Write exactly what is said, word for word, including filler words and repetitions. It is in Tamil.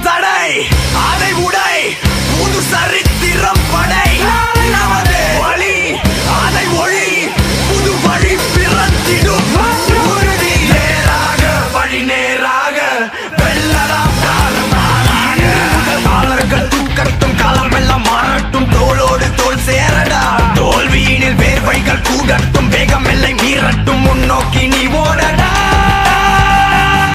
தடை அதை உடை புது சரித்திரம் படை நமது வழி அதை ஒளி புது வழி பிறந்திடும் உறுதி நேராக வழி நேராக வெல்லலாம் காலர்கள் தூக்கட்டும் காலம் எல்லாம் மாறட்டும் தோளோடு தோல் சேரடா தோல்வியினில் வேர்வைகள் கூடட்டும் வேகம் எல்லை மீறட்டும் முன்னோக்கி நீ